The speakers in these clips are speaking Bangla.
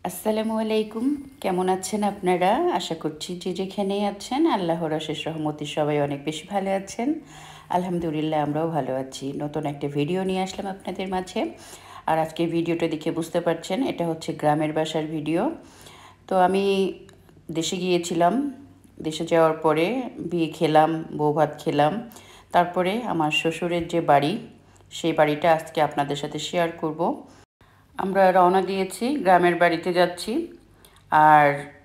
আসসালামু আলাইকুম। কেমন আছেন আপনারা? আশা করছি যে যেখানেই আছেন আল্লাহর অশেষ রহমতে সবাই অনেক বেশি ভালো আছেন। আলহামদুলিল্লাহ আমরাও ভালো আছি। নতুন একটা ভিডিও নিয়ে আসলাম আপনাদের মাঝে। আর আজকে ভিডিওটা দেখে বুঝতে পারছেন এটা হচ্ছে গ্রামের বাসার ভিডিও। তো আমি দেশে গিয়েছিলাম। দেশে যাওয়ার পরে বিয়ে খেলাম, বউ ভাত খেলাম। তারপরে আমার শ্বশুরের যে বাড়ি, সেই বাড়িটা আজকে আপনাদের সাথে শেয়ার করব। আমরা রওনা দিয়েছি, গ্রামের বাড়িতে যাচ্ছি। আর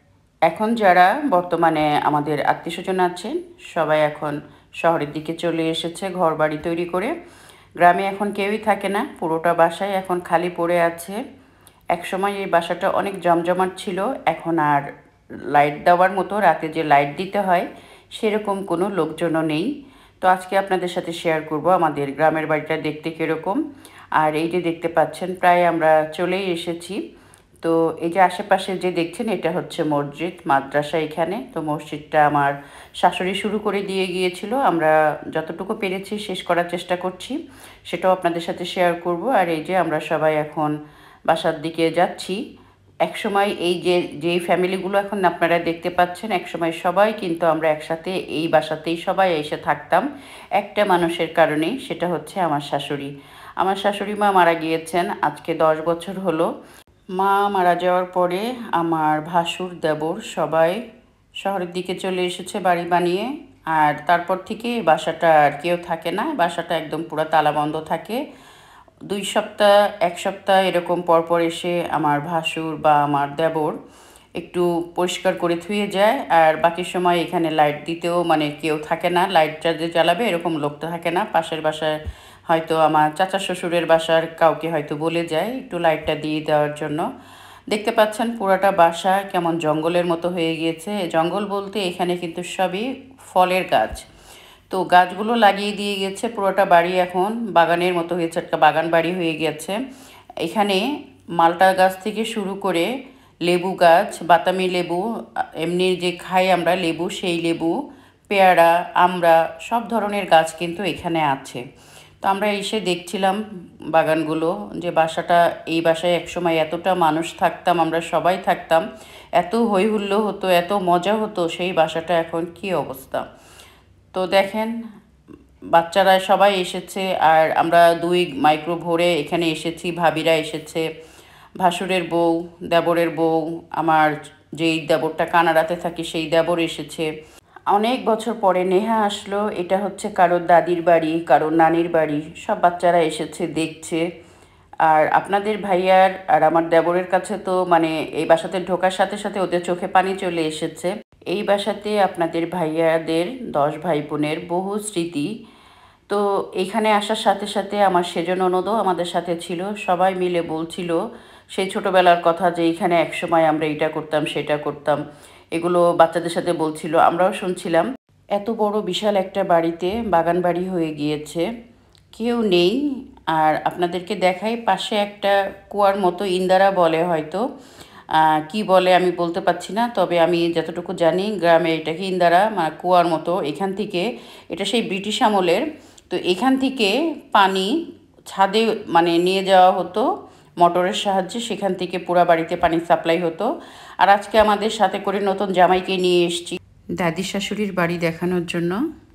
এখন যারা বর্তমানে আমাদের আত্মীয়স্বজন আছেন, সবাই এখন শহরের দিকে চলে এসেছে ঘর বাড়ি তৈরি করে। গ্রামে এখন কেউই থাকে না, পুরোটা বাসায় এখন খালি পড়ে আছে। একসময় এই বাসাটা অনেক জমজমাট ছিল, এখন আর লাইট দেওয়ার মতো রাতে যে লাইট দিতে হয় সেরকম কোনো লোকজনও নেই। তো আজকে আপনাদের সাথে শেয়ার করব আমাদের গ্রামের বাড়িটা দেখতে কীরকম। আর এই যে দেখতে পাচ্ছেন প্রায় আমরা চলেই এসেছি। তো এই যে আশেপাশে যে দেখছেন এটা হচ্ছে মসজিদ, মাদ্রাসা এখানে। তো মসজিদটা আমার শাশুড়ি শুরু করে দিয়ে গিয়েছিল, আমরা যতটুকু পেরেছি শেষ করার চেষ্টা করছি, সেটাও আপনাদের সাথে শেয়ার করব। আর এই যে আমরা সবাই এখন বাসার দিকে যাচ্ছি। একসময় এই যে যেই ফ্যামিলিগুলো এখন আপনারা দেখতে পাচ্ছেন, একসময় সবাই কিন্তু আমরা একসাথে এই বাসাতেই সবাই এসে থাকতাম একটা মানুষের কারণেই, সেটা হচ্ছে আমার শাশুড়ি। আমার শাশুড়ি মা মারা গিয়েছেন আজকে 10 বছর হলো। মা মারা যাওয়ার পরে আমার ভাসুর, দেবর সবাই শহরের দিকে চলে এসেছে বাড়ি বানিয়ে। আর তারপর থেকে বাসাটা আর কেউ থাকে না, বাসাটা একদম পুরো তালাবন্ধ থাকে। 2 সপ্তাহ 1 সপ্তাহ এরকম পরপর এসে আমার ভাসুর বা আমার দেবর একটু পরিষ্কার করে ধুয়ে যায়। আর বাকি সময় এখানে লাইট দিতেও মানে কেউ থাকে না, লাইটটা যে জ্বালাবে এরকম লোক তো থাকে না। পাশের বাসায় হয়তো আমার চাচা শ্বশুরের বাসার কাউকে হয়তো বলে যায় একটু লাইটটা দিয়ে দেওয়ার জন্য। দেখতে পাচ্ছেন পুরাটা বাসা কেমন জঙ্গলের মতো হয়ে গিয়েছে। জঙ্গল বলতে এখানে কিন্তু সবই ফলের গাছ। তো গাছগুলো লাগিয়ে দিয়ে গেছে, পুরোটা বাড়ি এখন বাগানের মতো হয়েছে, একটা বাগান বাড়ি হয়ে গেছে। এখানে মালটা গাছ থেকে শুরু করে লেবু গাছ, বাতাবি লেবু, এমনি যে খাই আমরা লেবু, সেই লেবু, পেয়ারা, আমড়া, সব ধরনের গাছ কিন্তু এখানে আছে। তো আমরা এসে দেখছিলাম বাগানগুলো, যে বাসাটা, এই বাসায় একসময় এতটা মানুষ থাকতাম, আমরা সবাই থাকতাম, এত হই হুল্লো হতো, এত মজা হতো, সেই বাসাটা এখন কী অবস্থা। তো দেখেন বাচ্চারা সবাই এসেছে, আর আমরা 2 মাইক্রো ভরে এখানে এসেছি, ভাবিরা এসেছে, ভাসুরের বউ, দেবরের বউ, আমার যেই দেবরটা কানাডাতে থাকে সেই দেবর এসেছে। অনেক বছর পরে নেহা আসলো। এটা হচ্ছে কারোর দাদির বাড়ি, কারোর নানির বাড়ি, সব বাচ্চারা এসেছে দেখছে। আর আপনাদের ভাইয়ার আর আমার দেবরের কাছে তো মানে এই বাসাতে ঢোকার সাথে সাথে ওদের চোখে পানি চলে এসেছে। এই বাসাতে আপনাদের ভাইয়াদের 10 ভাই বোনের বহু স্মৃতি। তো এইখানে আসার সাথে সাথে আমার সেজ ননদও আমাদের সাথে ছিল, সবাই মিলে বলছিল সেই ছোটোবেলার কথা, যে এইখানে একসময় আমরা এটা করতাম সেটা করতাম, এগুলো বাচ্চাদের সাথে বলছিল, আমরাও শুনছিলাম। এত বড় বিশাল একটা বাড়িতে বাগান বাড়ি হয়ে গিয়েছে, কেউ নেই। আর আপনাদেরকে দেখাই, পাশে একটা কুয়ার মতো, ইন্দারা বলে হয়তো, কি বলে আমি বলতে পারছি না, তবে আমি যতটুকু জানি গ্রামে এটাকে ইন্দারা, মানে কুয়ার মতো। এখান থেকে, এটা সেই ব্রিটিশ আমলের, তো এখান থেকে পানি ছাদে মানে নিয়ে যাওয়া হতো মোটরের সাহায্যে, সেখান থেকে পুরা বাড়িতে পানি সাপ্লাই হতো। আর আজকে আমাদের সাথে করে নতুন জামাইকে নিয়ে এসেছি দাদি শাশুড়ির বাড়ি দেখানোর জন্য।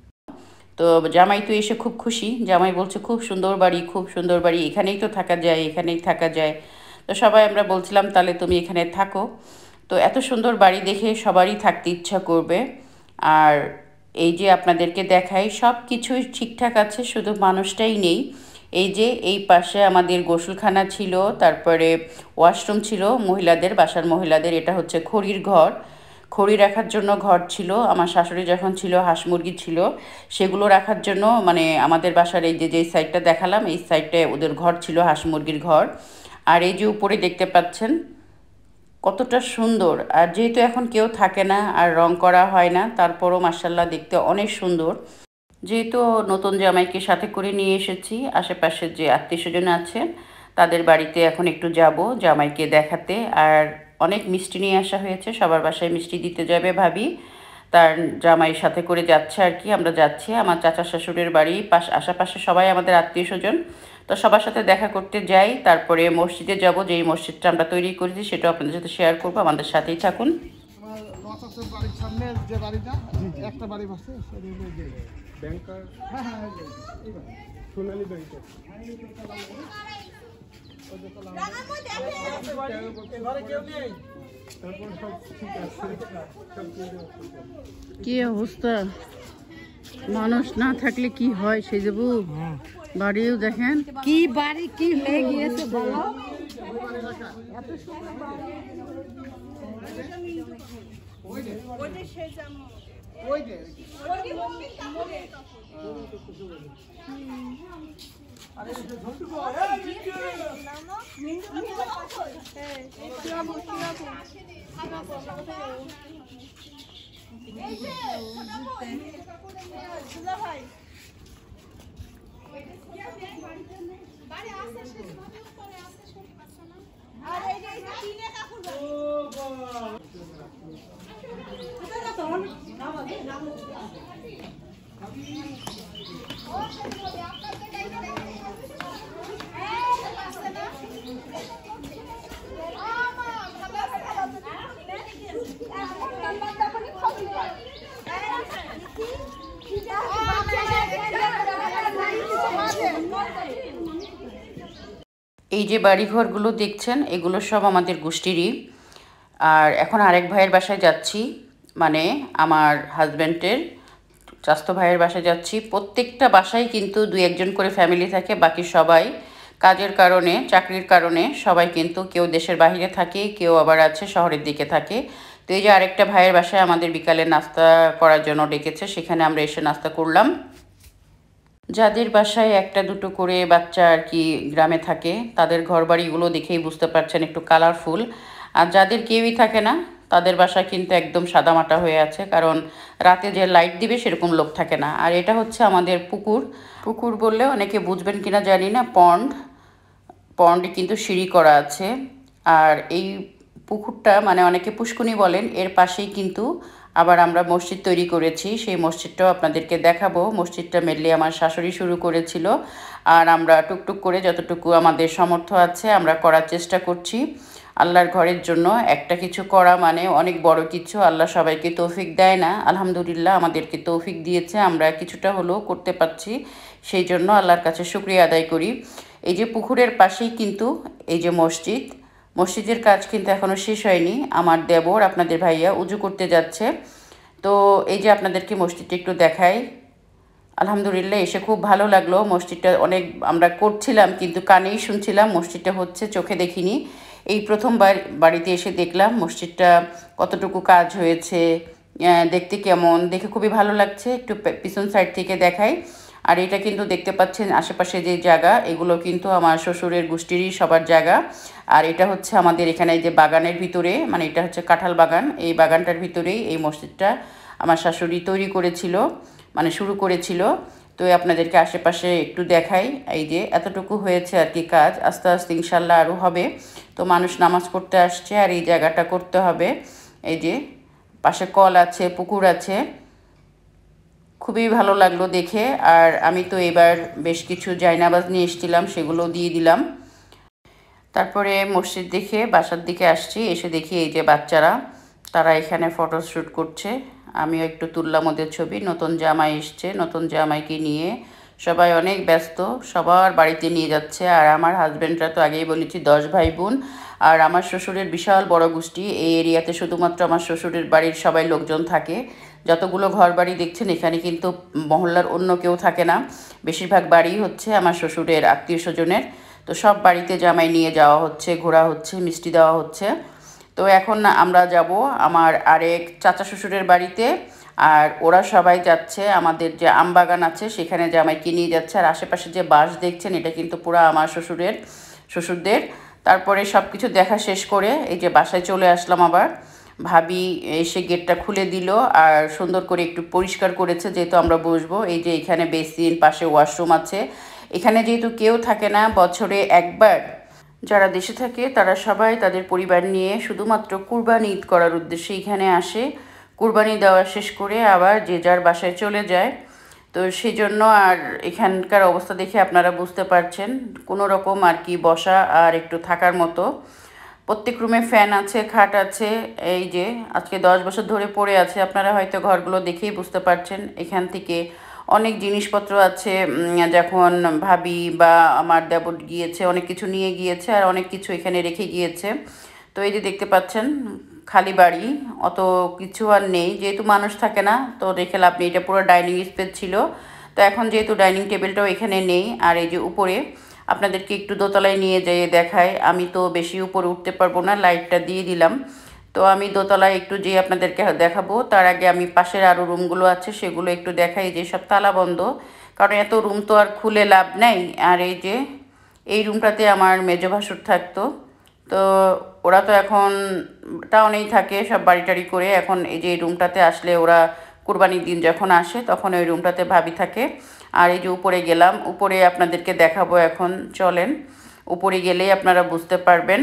তো জামাই তো এসে খুব খুশি, জামাই বলছে খুব সুন্দর বাড়ি, খুব সুন্দর বাড়ি, এখানেই তো থাকা যায়, এখানেই থাকা যায়। তো সবাই আমরা বলছিলাম তাহলে তুমি এখানে থাকো। তো এত সুন্দর বাড়ি দেখে সবারই থাকতে ইচ্ছা করবে। আর এই যে আপনাদেরকে দেখাই, সব কিছুই ঠিকঠাক আছে, শুধু মানুষটাই নেই। এই যে এই পাশে আমাদের গোসলখানা ছিল, তারপরে ওয়াশরুম ছিল মহিলাদের, বাসার মহিলাদের। এটা হচ্ছে খড়ির ঘর, খড়ি রাখার জন্য ঘর ছিল। আমার শাশুড়ি যখন ছিল হাঁস মুরগি ছিল, সেগুলো রাখার জন্য মানে আমাদের বাসার এই যে যেই সাইডটা দেখালাম, এই সাইডটায় ওদের ঘর ছিল, হাঁস মুরগির ঘর। আর এই যে উপরে দেখতে পাচ্ছেন কতটা সুন্দর। আর যেহেতু এখন কেউ থাকে না আর রং করা হয় না, তারপরও মার্শাল্লাহ দেখতে অনেক সুন্দর। যেহেতু নতুন জামাইকে সাথে করে নিয়ে এসেছি, আশেপাশের যে আত্মীয়স্বজন আছেন তাদের বাড়িতে এখন একটু যাব জামাইকে দেখাতে। আর অনেক মিষ্টি নিয়ে আসা হয়েছে, সবার বাসায় মিষ্টি দিতে যাবে ভাবি, তার জামাইয়ের সাথে করে যাচ্ছে আর কি। আমরা যাচ্ছি আমার চাচা শ্বশুরের বাড়ি, আশেপাশে সবাই আমাদের আত্মীয়স্বজন। তো সবার সাথে দেখা করতে যাই, তারপরে মসজিদে যাব, যেই মসজিদটা আমরা তৈরি করেছি সেটাও আপনাদের সাথে শেয়ার করবো। আমাদের সাথেই থাকুন। বাড়ির সামনে যে বাড়িটা একটা বাড়ি বসে ব্যাংকার, সোনালী ব্যাংকার। কি অবস্থা, মানুষ না থাকলে কি হয় সে যাবো। বাড়িও দেখেন কি বাড়ি কি হয়ে গিয়েছে বলো। এই যে বাড়িঘরগুলো দেখছেন এগুলো সব আমাদের গোষ্ঠীরই। আর এখন আরেক ভাইয়ের বাসায় যাচ্ছি, মানে আমার হাজব্যান্ডের চাচাতো ভাইয়ের বাসায় যাচ্ছি। প্রত্যেকটা বাসায় কিন্তু দুই একজন করে ফ্যামিলি থাকে, বাকি সবাই কাজের কারণে চাকরির কারণে সবাই কিন্তু কেউ দেশের বাইরে থাকে, কেউ আবার আছে শহরের দিকে থাকে। তো এই যে আরেকটা ভাইয়ের বাসায় আমাদের বিকালে নাস্তা করার জন্য ডেকেছে, সেখানে আমরা এসে নাস্তা করলাম। যাদের বাসায় একটা দুটো করে বাচ্চা আর কি গ্রামে থাকে, তাদের ঘরবাড়িগুলো দেখেই বুঝতে পারছেন একটু কালারফুল। আর যাদের কেউই থাকে না তাদের বাসা কিন্তু একদম সাদামাটা হয়ে আছে, কারণ রাতে যে লাইট দিবে সেরকম লোক থাকে না। আর এটা হচ্ছে আমাদের পুকুর। পুকুর বললে অনেকে বুঝবেন কিনা জানি না, পন্ড কিন্তু সিঁড়ি করা আছে। আর এই পুকুরটা মানে অনেকে পুষ্কুনি বলেন, এর পাশেই কিন্তু আবার আমরা মসজিদ তৈরি করেছি। সেই মসজিদটাও আপনাদেরকে দেখাবো। মসজিদটা মেনলি আমার শাশুড়ি শুরু করেছিল, আর আমরা টুকটুক করে যতটুকু আমাদের সামর্থ্য আছে আমরা করার চেষ্টা করছি। আল্লাহর ঘরের জন্য একটা কিছু করা মানে অনেক বড় কিছু। আল্লাহ সবাইকে তৌফিক দেয় না, আলহামদুলিল্লাহ আমাদেরকে তৌফিক দিয়েছে, আমরা কিছুটা হলেও করতে পারছি। সেই জন্য আল্লাহর কাছে শুকরিয়া আদায় করি। এই যে পুকুরের পাশেই কিন্তু এই যে মসজিদের কাজ কিন্তু এখনও শেষ হয়নি। আমার দেবর আপনাদের ভাইয়া উজু করতে যাচ্ছে। তো এই যে আপনাদেরকে মসজিদটা একটু দেখাই। আলহামদুলিল্লাহ এসে খুব ভালো লাগলো। মসজিদটা অনেক আমরা করছিলাম কিন্তু কানেই শুনছিলাম, মসজিদটা হচ্ছে চোখে দেখিনি। এই প্রথমবার বাড়িতে এসে দেখলাম মসজিদটা কতটুকু কাজ হয়েছে, দেখতে কেমন, দেখে খুবই ভালো লাগছে। একটু পিছন সাইড থেকে দেখাই। আর এটা কিন্তু দেখতে পাচ্ছেন আশেপাশে যে জায়গা, এগুলো কিন্তু আমার শ্বশুরের গোষ্ঠীরই সবার জায়গা। আর এটা হচ্ছে আমাদের এখানে যে বাগানের ভিতরে, মানে এটা হচ্ছে কাঁঠাল বাগান, এই বাগানটার ভিতরেই এই মসজিদটা আমার শাশুড়ি তৈরি করেছিল, মানে শুরু করেছিল। তো আপনাদেরকে আশেপাশে একটু দেখাই। এই যে এতটুকু হয়েছে আর কি কাজ, আস্তে আস্তে ইনশাল্লাহ আরও হবে। তো মানুষ নামাজ পড়তে আসছে আর এই জায়গাটা করতে হবে। এই যে পাশে কল আছে, পুকুর আছে, খুবই ভালো লাগলো দেখে। আর আমি তো এবার বেশ কিছু জায়নাবাজ নিয়ে এসেছিলাম, সেগুলো দিয়ে দিলাম। তারপরে মসজিদ দেখে বাসার দিকে আসছি, এসে দেখি এই যে বাচ্চারা তারা এখানে ফটোশ্যুট করছে। আমিও একটু তুললাম ওদের ছবি। নতুন জামাই এসছে, নতুন জামাইকে নিয়ে সবাই অনেক ব্যস্ত, সবার বাড়িতে নিয়ে যাচ্ছে। আর আমার হাজব্যান্ডরা তো আগেই বলেছি 10 ভাই বোন, আর আমার শ্বশুরের বিশাল বড় গোষ্ঠী। এই এরিয়াতে শুধুমাত্র আমার শ্বশুরের বাড়ির সবাই লোকজন থাকে। যতগুলো ঘর বাড়ি দেখছেন এখানে কিন্তু মহল্লার অন্য কেউ থাকে না, বেশিরভাগ বাড়ি হচ্ছে আমার শ্বশুরের আত্মীয় স্বজনের। তো সব বাড়িতে জামাই নিয়ে যাওয়া হচ্ছে, ঘোরা হচ্ছে, মিষ্টি দেওয়া হচ্ছে। তো এখন আমরা যাব আমার আরেক চাচা শ্বশুরের বাড়িতে, আর ওরা সবাই যাচ্ছে আমাদের যে আম বাগান আছে সেখানে জামাইকে নিয়ে যাচ্ছে। আর আশেপাশে যে বাস দেখছেন এটা কিন্তু পুরো আমার শ্বশুরদের। তারপরে সব কিছু দেখা শেষ করে এই যে বাসায় চলে আসলাম। আবার ভাবি এসে গেটটা খুলে দিল আর সুন্দর করে একটু পরিষ্কার করেছে, যেহেতু আমরা বসবো। এই যে এখানে বেসিন, পাশে ওয়াশরুম আছে। এখানে যেহেতু কেউ থাকে না, বছরে একবার যারা দেশে থাকে তারা সবাই তাদের পরিবার নিয়ে শুধুমাত্র কুরবানি ঈদ করার উদ্দেশ্যে এখানে আসে। কুরবানি দেওয়া শেষ করে আবার যে যার বাসায় চলে যায়। তো সেই জন্য আর এখানকার অবস্থা দেখে আপনারা বুঝতে পারছেন কোনো রকম আর কি বসা আর একটু থাকার মতো। প্রত্যেক রুমে ফ্যান আছে, খাট আছে। এই যে আজকে 10 বছর ধরে পড়ে আছে, আপনারা হয়তো ঘরগুলো দেখেই বুঝতে পারছেন। এখান থেকে অনেক জিনিসপত্র আছে, যখন ভাবি বা আমার দেবর গিয়েছে অনেক কিছু নিয়ে গিয়েছে আর অনেক কিছু এখানে রেখে গিয়েছে। তো এই যে দেখতে পাচ্ছেন খালি বাড়ি, অত কিছু আর নেই, যেহেতু মানুষ থাকে না তো রেখে লাভ নেই। এটা পুরো ডাইনিং স্পেস ছিল, তো এখন যেহেতু ডাইনিং টেবিলটাও এখানে নেই। আর এই যে উপরে আপনাদেরকে একটু দোতলায় নিয়ে যেয়ে দেখায়, আমি তো বেশি উপরে উঠতে পারবো না, লাইটটা দিয়ে দিলাম। তো আমি দোতলায় একটু যেয়ে আপনাদেরকে দেখাবো, তার আগে আমি পাশের আরও রুমগুলো আছে সেগুলো একটু দেখাই, যে সব তালা বন্ধ, কারণ এত রুম তো আর খুলে লাভ নেই। আর এই যে এই রুমটাতে আমার মেজ ভাসুর থাকতো, তো ওরা তো এখন টাউনেই থাকে সব বাড়ি টাড়ি করে। এখন এই যে এই রুমটাতে আসলে ওরা কুরবানির দিন যখন আসে তখন ওই রুমটাতে ভাবি থাকে। আর এই যে উপরে গেলাম, উপরে আপনাদেরকে দেখাবো এখন, চলেন উপরে গেলেই আপনারা বুঝতে পারবেন।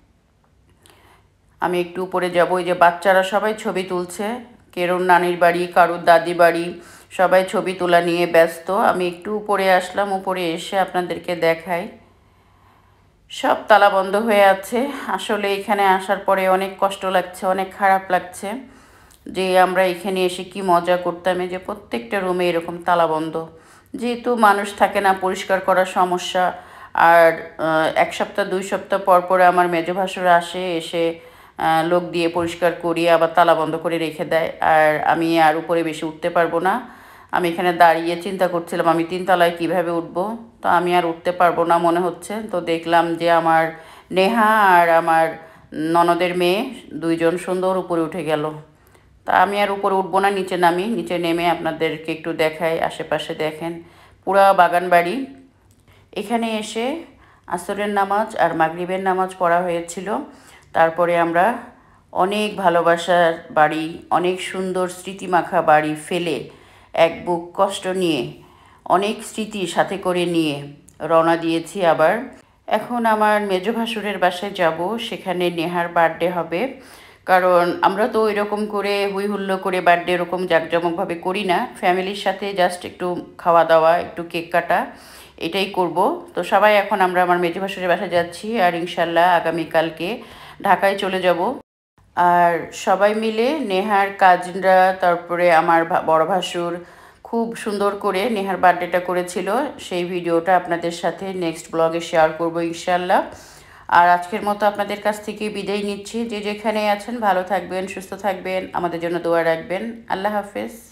আমি একটু উপরে যাব। এই যে বাচ্চারা সবাই ছবি তুলছে, কেরোর নানির বাড়ি, কারোর দাদি বাড়ি, সবাই ছবি তোলা নিয়ে ব্যস্ত। আমি একটু উপরে আসলাম, উপরে এসে আপনাদেরকে দেখাই সব তালা বন্ধ হয়ে আছে। আসলে এখানে আসার পরে অনেক কষ্ট লাগছে, অনেক খারাপ লাগছে যে আমরা এখানে এসে কি মজা করতাম। এই যে প্রত্যেকটা রুমে এরকম তালা বন্ধ, যেহেতু মানুষ থাকে না, পরিষ্কার করার সমস্যা। আর 1 সপ্তাহ 2 সপ্তাহ পর পরে আমার মেজ ভাসুরা আসে, এসে লোক দিয়ে পরিষ্কার করিয়ে আবার তালা বন্ধ করে রেখে দেয়। আর আমি আর উপরে বেশি উঠতে পারবো না। আমি এখানে দাঁড়িয়ে চিন্তা করছিলাম আমি 3 তলায় কীভাবে উঠবো, তো আমি আর উঠতে পারবো না মনে হচ্ছে। তো দেখলাম যে আমার নেহা আর আমার ননদের মেয়ে দুইজন সুন্দর উপরে উঠে গেল। তা আমি আর উপরে উঠবো না, নিচে নামি। নিচে নেমে আপনাদেরকে একটু দেখাই, আশেপাশে দেখেন পুরা বাগান বাড়ি। এখানে এসে আসরের নামাজ আর মাগরিবের নামাজ পড়া হয়েছিল। তারপরে আমরা অনেক ভালোবাসার বাড়ি, অনেক সুন্দর স্মৃতিমাখা বাড়ি ফেলে, এক বুক কষ্ট নিয়ে, অনেক স্মৃতি সাথে করে নিয়ে রওনা দিয়েছি আবার। এখন আমার মেজ ভাসুরের বাসায় যাব, সেখানে নেহার বার্থডে হবে। কারণ আমরা তো ওই রকম করে হই হুল্লো করে বার্থডে এরকম জাঁকজমকভাবে করি না, ফ্যামিলির সাথে জাস্ট একটু খাওয়া দাওয়া, একটু কেক কাটা, এটাই করব। তো সবাই এখন আমরা আমার মেজ ভাসুরের বাসায় যাচ্ছি, আর ইনশাল্লাহ আগামীকালকে ঢাকায় চলে যাব। আর সবাই মিলে নেহার কাজিনরা, তারপরে আমার বড় ভাসুর খুব সুন্দর করে নেহার বার্থডেটা করেছিল। সেই ভিডিওটা আপনাদের সাথে নেক্সট ব্লগে শেয়ার করব ইনশাল্লাহ। আর আজকের মতো আপনাদের কাছ থেকে বিদায় নিচ্ছি। যে যেখানে আছেন ভালো থাকবেন, সুস্থ থাকবেন, আমাদের জন্য দোয়া রাখবেন। আল্লাহ হাফেজ।